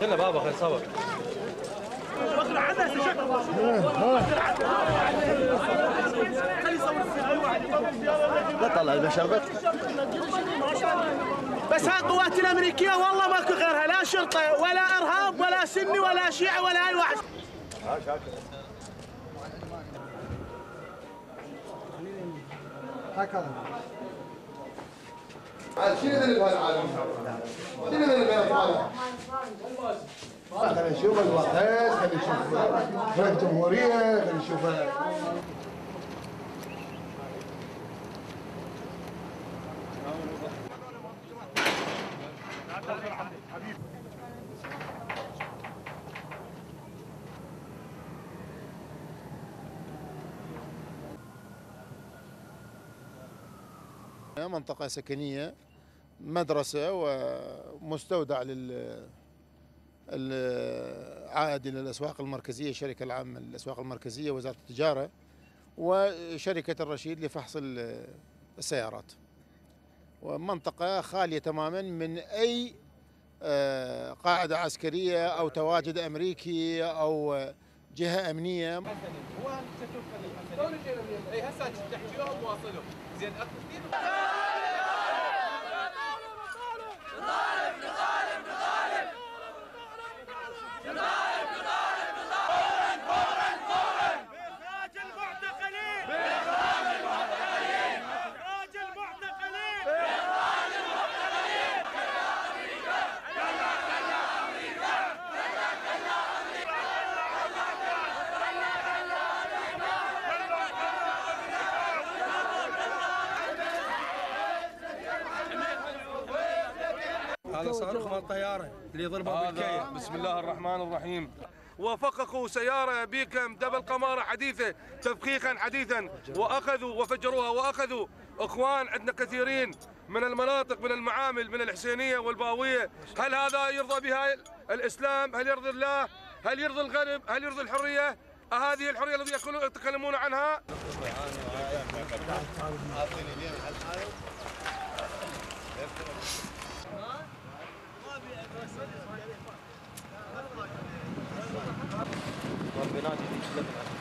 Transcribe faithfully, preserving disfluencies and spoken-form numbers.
خلنا بابا خلنا صور. بطل البشر بس ها القوات الامريكيه والله ماكو غيرها، لا شرطه ولا ارهاب ولا سني ولا شيعه ولا اي واحد. ها شاكر هكذا عاد شنو ذنب هالعالم؟ شنو ذنب هالعالم؟ خلينا نشوف الوقت، خلينا نشوف الجمهوريه، خلينا نشوف منطقة سكنية، مدرسة ومستودع لل العائد إلى الأسواق المركزية، الشركة العامة للأسواق المركزية وزارة التجارة، وشركة الرشيد لفحص السيارات. ومنطقة خالية تماما من أي قاعدة عسكرية أو تواجد أمريكي أو جهة أمنية. اي هسه تحكيوها وواصلوا زين هذا صاروخ مال الطياره اللي ضربه بالكيل. بسم الله الرحمن الرحيم. وفققوا سياره بيكم دبل قماره حديثه تفخيخا حديثا واخذوا وفجروها واخذوا اخوان عندنا كثيرين من المناطق من المعامل من الحسينيه والباويه. هل هذا يرضى بها الاسلام؟ هل يرضي الله؟ هل يرضي الغرب؟ هل يرضي الحريه؟ هذه الحريه التي يتكلمون عنها؟ ربي ناجي